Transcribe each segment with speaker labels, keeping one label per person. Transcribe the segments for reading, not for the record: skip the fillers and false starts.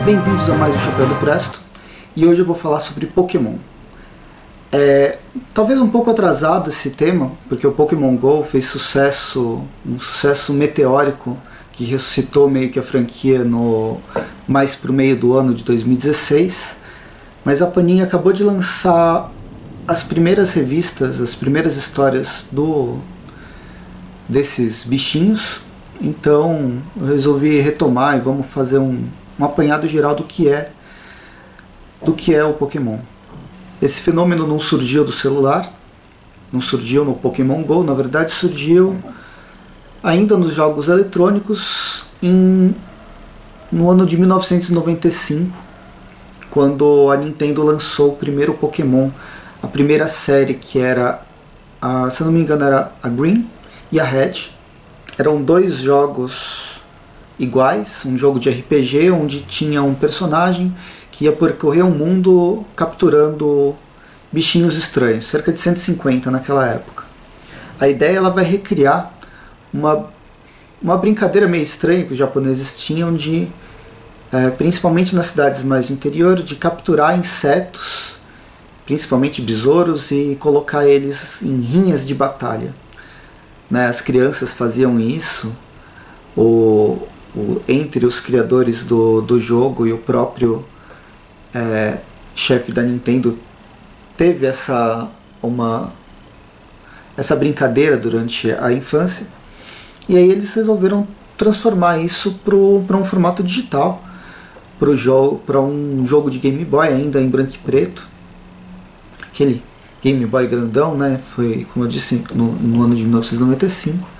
Speaker 1: Bem-vindos a mais um Chapéu do Presto, e hoje eu vou falar sobre Pokémon. Talvez um pouco atrasado esse tema, porque o Pokémon GO fez sucesso, um sucesso meteórico, que ressuscitou meio que a franquia mais pro meio do ano de 2016, mas a Panini acabou de lançar as primeiras revistas, as primeiras histórias desses bichinhos, então eu resolvi retomar e vamos fazer um apanhado geral do que é o Pokémon. Esse fenômeno não surgiu do celular, não surgiu no Pokémon GO, na verdade surgiu ainda nos jogos eletrônicos no ano de 1995, quando a Nintendo lançou o primeiro Pokémon, a primeira série, que era, se eu não me engano, era a Green e a Red. Eram dois jogos iguais, um jogo de RPG onde tinha um personagem que ia percorrer o mundo capturando bichinhos estranhos, cerca de 150 naquela época. A ideia, ela vai recriar uma brincadeira meio estranha que os japoneses tinham principalmente nas cidades mais do interior, de capturar insetos, principalmente besouros, e colocar eles em rinhas de batalha. As crianças faziam isso, entre os criadores do jogo e o próprio chefe da Nintendo teve essa brincadeira durante a infância, e aí eles resolveram transformar isso para um formato digital, para um jogo de Game Boy ainda em branco e preto, aquele Game Boy grandão, foi, como eu disse, no ano de 1995,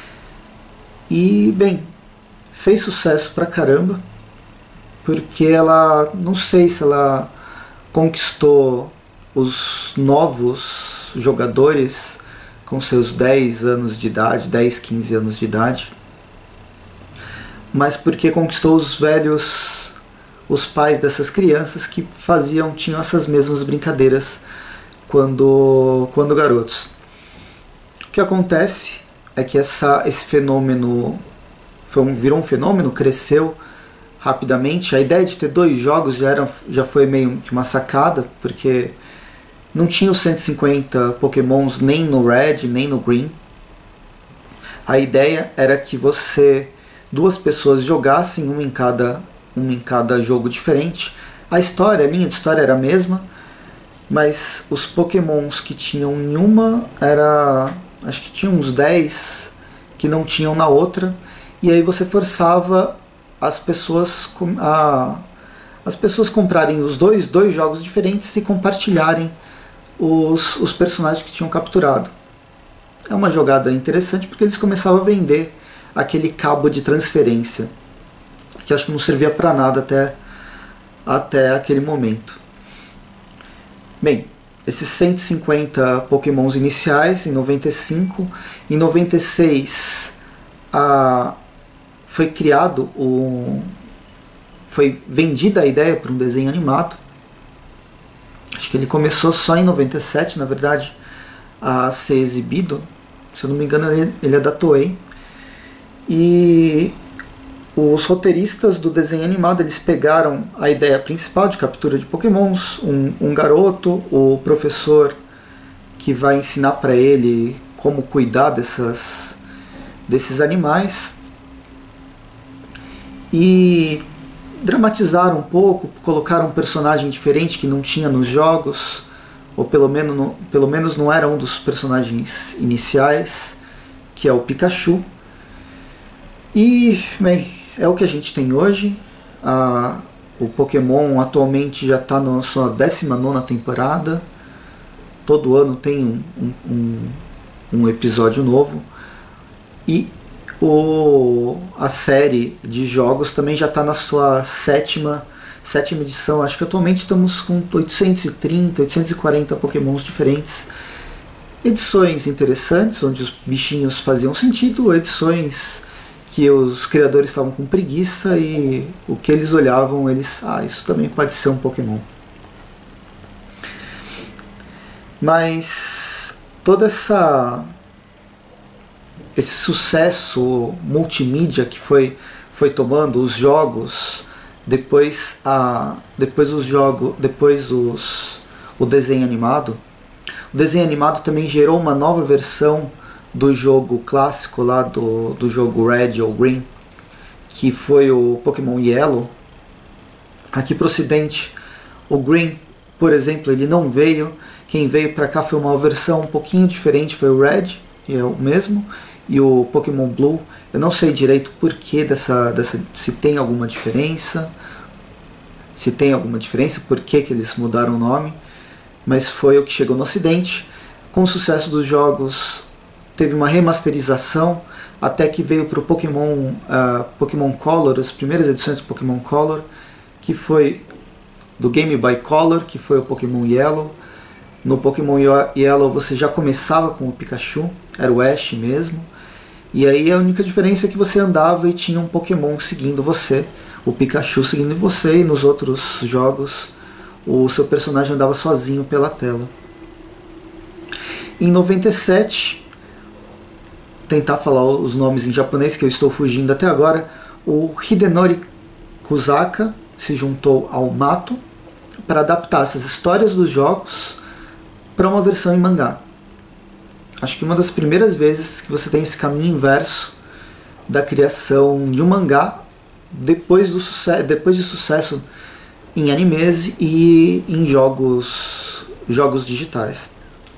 Speaker 1: e bem, fez sucesso pra caramba, porque ela, não sei se ela conquistou os novos jogadores com seus 10 anos de idade, 10, 15 anos de idade, mas porque conquistou os velhos, os pais dessas crianças que tinham essas mesmas brincadeiras quando garotos. O que acontece é que esse fenômeno virou um fenômeno, cresceu rapidamente. A ideia de ter dois jogos já foi meio que uma sacada, porque não tinha os 150 Pokémons nem no Red, nem no Green. A ideia era que duas pessoas jogassem, uma em cada jogo diferente. A linha de história era a mesma, mas os Pokémons que tinham em uma, acho que tinha uns 10 que não tinham na outra, e aí você forçava as pessoas comprarem os dois jogos diferentes e compartilharem os personagens que tinham capturado. É uma jogada interessante, porque eles começavam a vender aquele cabo de transferência, que acho que não servia para nada até aquele momento. Bem, esses 150 Pokémons iniciais em 95, em 96 foi vendida a ideia para um desenho animado. Acho que ele começou só em 97, na verdade, a ser exibido. Se eu não me engano, ele é da Toei. E os roteiristas do desenho animado, eles pegaram a ideia principal de captura de Pokémons, um garoto, o professor que vai ensinar para ele como cuidar desses animais, e dramatizaram um pouco, colocaram um personagem diferente que não tinha nos jogos, ou pelo menos não era um dos personagens iniciais, que é o Pikachu. E, bem, é o que a gente tem hoje. O Pokémon atualmente já está na sua 19ª temporada. Todo ano tem um episódio novo. E a série de jogos também já está na sua sétima edição. Acho que atualmente estamos com 830, 840 Pokémons diferentes. Edições interessantes, onde os bichinhos faziam sentido, edições que os criadores estavam com preguiça, e o que eles olhavam, isso também pode ser um Pokémon. Mas todo esse sucesso multimídia que foi tomando os jogos, O desenho animado. O desenho animado também gerou uma nova versão do jogo clássico lá, do jogo Red ou Green, que foi o Pokémon Yellow. Aqui para o ocidente, o Green, por exemplo, ele não veio. Quem veio para cá foi uma versão um pouquinho diferente, foi o Red, que é o mesmo, e o Pokémon Blue. Eu não sei direito por que se tem alguma diferença. Se tem alguma diferença, por que eles mudaram o nome. Mas foi o que chegou no ocidente. Com o sucesso dos jogos, teve uma remasterização, até que veio para o Pokémon Color, as primeiras edições do Pokémon Color, que foi do Game Boy Color, que foi o Pokémon Yellow. No Pokémon Yellow você já começava com o Pikachu, era o Ash mesmo. E aí a única diferença é que você andava e tinha um Pokémon seguindo você, o Pikachu seguindo você, e nos outros jogos o seu personagem andava sozinho pela tela. Em 97, tentar falar os nomes em japonês que eu estou fugindo até agora, o Hidenori Kusaka se juntou ao Mato para adaptar essas histórias dos jogos para uma versão em mangá. Acho que uma das primeiras vezes que você tem esse caminho inverso da criação de um mangá depois de sucesso em animes e em jogos digitais.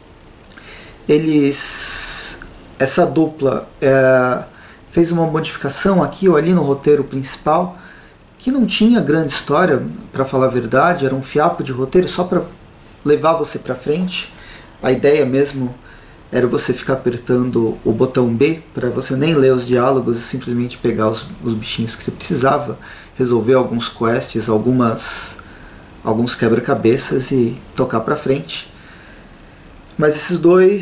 Speaker 1: Essa dupla fez uma modificação aqui ou ali no roteiro principal, que não tinha grande história, para falar a verdade, era um fiapo de roteiro só para levar você para frente. A ideia mesmo era você ficar apertando o botão B para você nem ler os diálogos e simplesmente pegar os bichinhos que você precisava, resolver alguns quests, alguns quebra-cabeças e tocar para frente. Mas esses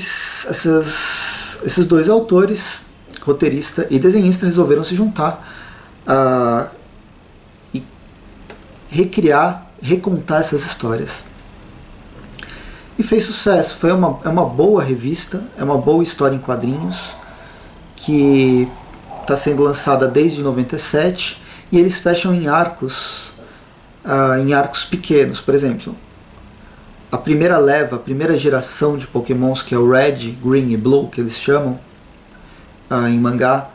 Speaker 1: dois autores, roteirista e desenhista, resolveram se juntar e recontar essas histórias. E fez sucesso. É uma boa revista, é uma boa história em quadrinhos, que está sendo lançada desde 97, e eles fecham em arcos pequenos. Por exemplo, a primeira geração de Pokémons, que é o Red, Green e Blue, que eles chamam em mangá,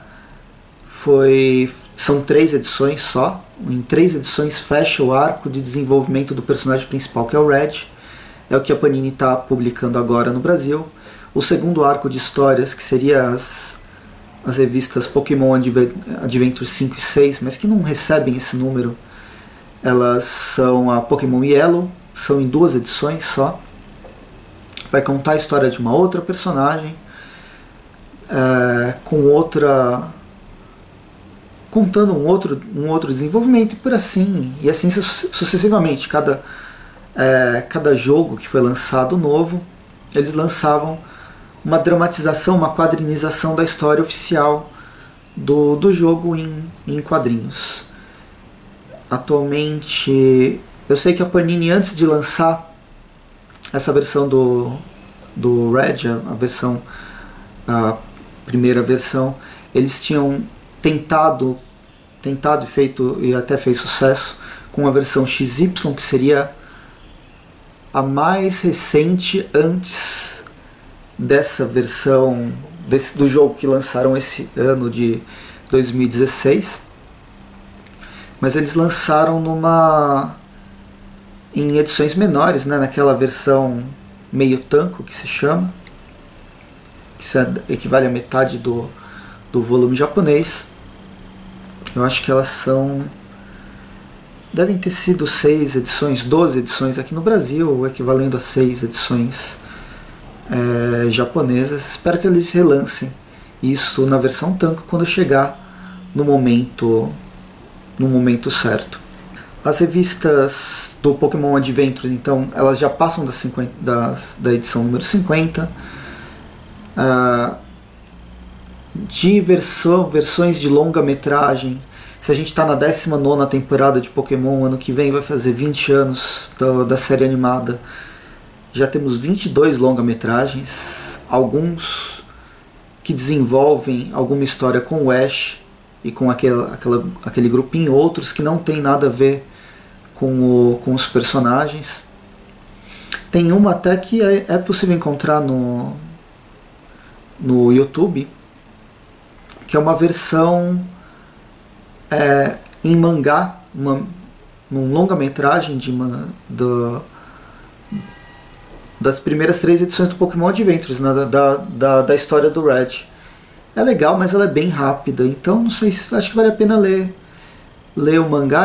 Speaker 1: são 3 edições só. Em 3 edições fecha o arco de desenvolvimento do personagem principal, que é o Red. É o que a Panini está publicando agora no Brasil. O segundo arco de histórias, que seria as revistas Pokémon Adventure 5 e 6, mas que não recebem esse número, elas são a Pokémon Yellow, são em 2 edições só. Vai contar a história de uma outra personagem, contando um outro desenvolvimento, e assim sucessivamente. Cada jogo que foi lançado novo, eles lançavam uma dramatização, uma quadrinização da história oficial do jogo em quadrinhos. Atualmente, eu sei que a Panini, antes de lançar essa versão do Red, a primeira versão, eles tinham tentado e feito, e até fez sucesso, com a versão XY, que seria a mais recente antes dessa versão do jogo que lançaram esse ano de 2016. Mas eles lançaram em edições menores, né, naquela versão meio tanco, que se chama, que equivale a metade do volume japonês. Eu acho que elas devem ter sido 6 edições, 12 edições aqui no Brasil, equivalendo a 6 edições japonesas. Espero que eles relancem isso na versão tanco quando chegar no momento certo. As revistas do Pokémon Adventure, então, elas já passam da edição número 50. De versões de longa-metragem, se a gente está na 19ª temporada de Pokémon, ano que vem vai fazer 20 anos da série animada, já temos 22 longa-metragens, alguns que desenvolvem alguma história com o Ash e com aquele grupinho, outros que não tem nada a ver com os personagens. Tem uma até que é possível encontrar no YouTube, que é uma versão em mangá, num longa-metragem das primeiras 3 edições do Pokémon Adventures, né, da história do Red. É legal, mas ela é bem rápida, então não sei se acho que vale a pena ler o mangá.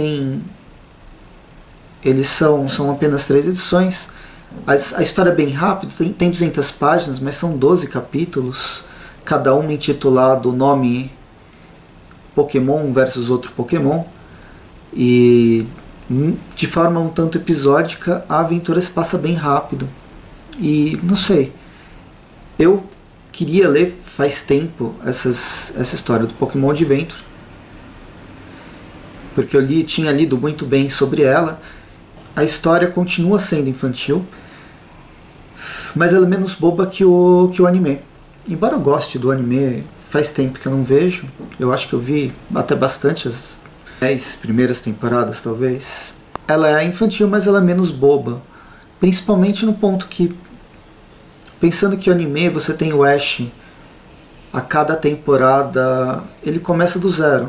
Speaker 1: Eles são apenas 3 edições. A história é bem rápida, tem 200 páginas, mas são 12 capítulos, cada um intitulado Nome Pokémon versus outro Pokémon. E de forma um tanto episódica, a aventura se passa bem rápido. E não sei, eu queria ler faz tempo essa história do Pokémon Adventure, porque eu tinha lido muito bem sobre ela. A história continua sendo infantil, mas ela é menos boba que o anime. Embora eu goste do anime, faz tempo que eu não vejo. Eu acho que eu vi até bastante as 10 primeiras temporadas, talvez. Ela é infantil, mas ela é menos boba. Principalmente no ponto que, pensando que o anime, você tem o Ash, a cada temporada ele começa do zero.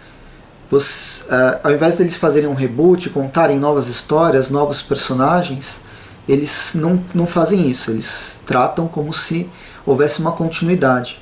Speaker 1: Ao invés deles fazerem um reboot, contarem novas histórias, novos personagens, eles não fazem isso. Eles tratam como se houvesse uma continuidade.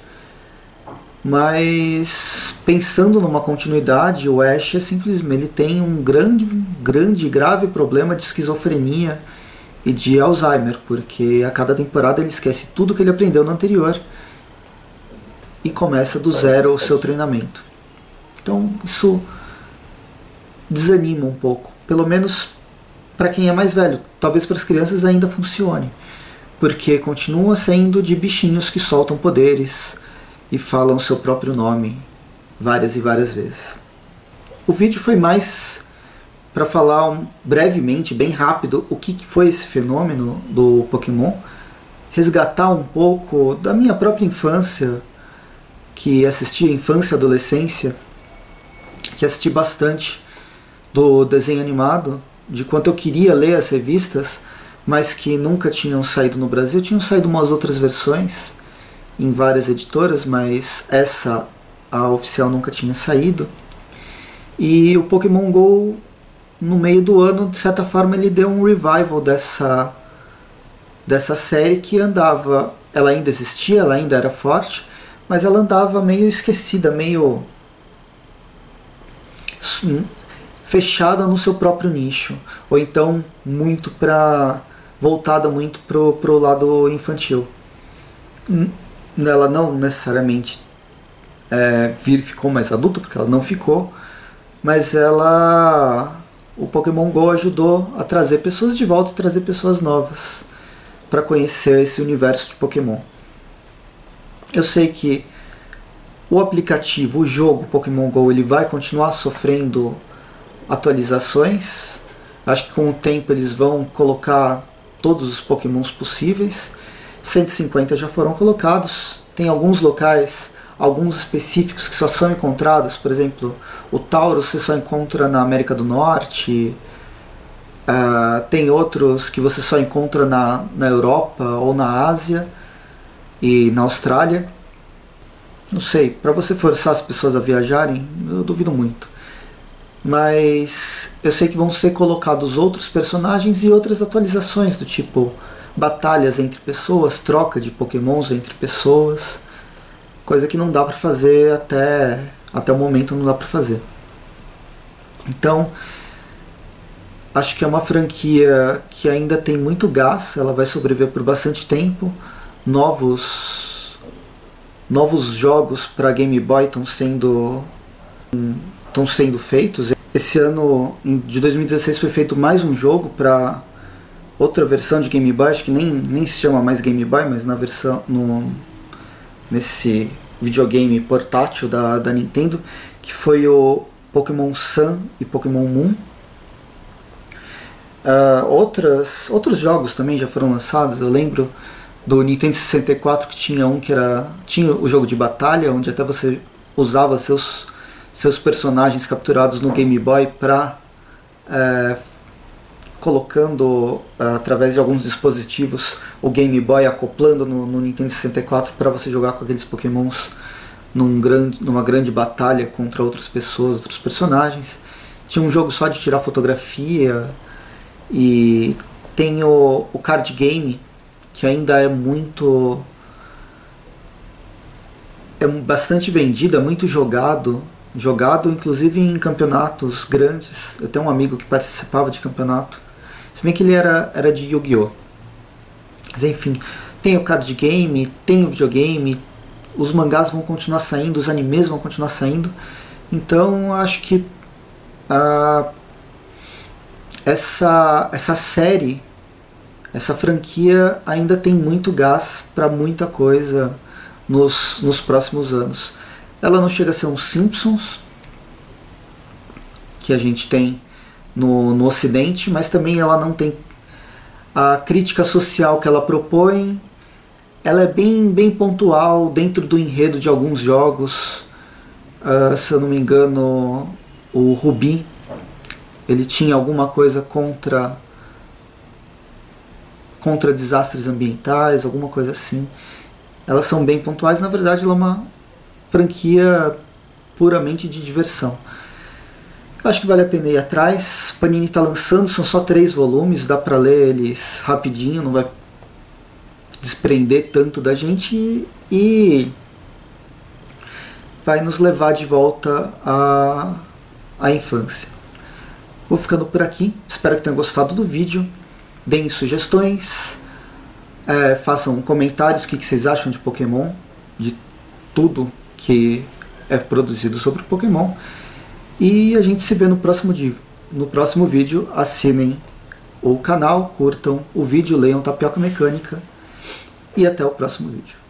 Speaker 1: Mas pensando numa continuidade, o Ash simplesmente ele tem um grande e grave problema de esquizofrenia e de Alzheimer, porque a cada temporada ele esquece tudo que ele aprendeu no anterior e começa do zero o seu treinamento. Então isso desanima um pouco, pelo menos para quem é mais velho. Talvez para as crianças ainda funcione, porque continua sendo de bichinhos que soltam poderes e falam seu próprio nome várias e várias vezes. O vídeo foi mais para falar brevemente, bem rápido, o que foi esse fenômeno do Pokémon, resgatar um pouco da minha própria infância, que assisti infância e adolescência, que assisti bastante do desenho animado, de quanto eu queria ler as revistas, mas que nunca tinham saído no Brasil. Tinham saído umas outras versões em várias editoras, mas a oficial nunca tinha saído. E o Pokémon GO, no meio do ano, de certa forma, ele deu um revival dessa série que andava. Ela ainda existia, ela ainda era forte, mas ela andava meio esquecida, meio fechada no seu próprio nicho, ou então voltada muito pro lado infantil. Ela não necessariamente ficou mais adulta, porque ela não ficou, mas o Pokémon GO ajudou a trazer pessoas de volta e trazer pessoas novas para conhecer esse universo de Pokémon. Eu sei que o aplicativo, o jogo Pokémon GO, ele vai continuar sofrendo atualizações. Acho que com o tempo eles vão colocar todos os Pokémons possíveis. 150 já foram colocados. Tem alguns locais, alguns específicos que só são encontrados. Por exemplo, o Taurus você só encontra na América do Norte. Tem outros que você só encontra na Europa ou na Ásia e na Austrália. Não sei, para você forçar as pessoas a viajarem, eu duvido muito. Mas eu sei que vão ser colocados outros personagens e outras atualizações, do tipo batalhas entre pessoas, troca de Pokémons entre pessoas, coisa que não dá para fazer até o momento, não dá para fazer. Então, acho que é uma franquia que ainda tem muito gás, ela vai sobreviver por bastante tempo. Novos jogos para Game Boy estão sendo feitos. Esse ano de 2016 foi feito mais um jogo para outra versão de Game Boy, acho que nem se chama mais Game Boy, mas nesse videogame portátil da Nintendo, que foi o Pokémon Sun e Pokémon Moon. Outros jogos também já foram lançados. Eu lembro do Nintendo 64 que tinha tinha o jogo de batalha, onde até você usava seus seus personagens capturados no Game Boy para colocando através de alguns dispositivos o Game Boy, acoplando no Nintendo 64 para você jogar com aqueles Pokémons numa grande batalha contra outras pessoas, outros personagens. Tinha um jogo só de tirar fotografia, e tem o card game, que ainda é bastante vendido, é muito jogado inclusive em campeonatos grandes. Eu tenho um amigo que participava de campeonato, se bem que ele era de Yu-Gi-Oh! Mas enfim, tem o card game, tem o videogame, os mangás vão continuar saindo, os animes vão continuar saindo, então acho que essa série, essa franquia ainda tem muito gás para muita coisa nos próximos anos. Ela não chega a ser um Simpsons, que a gente tem no Ocidente, mas também ela não tem a crítica social que ela propõe. Ela é bem pontual dentro do enredo de alguns jogos. Se eu não me engano, o Rubi, ele tinha alguma coisa contra desastres ambientais, alguma coisa assim. Elas são bem pontuais, na verdade ela é uma franquia puramente de diversão. Eu acho que vale a pena ir atrás. Panini está lançando, são só 3 volumes, dá para ler eles rapidinho, não vai desprender tanto da gente, e vai nos levar de volta à infância. Vou ficando por aqui, espero que tenham gostado do vídeo, deem sugestões, façam comentários, o que vocês acham de Pokémon, de tudo que é produzido sobre Pokémon, e a gente se vê no próximo vídeo. Assinem o canal, curtam o vídeo, leiam Tapioca Mecânica, e até o próximo vídeo.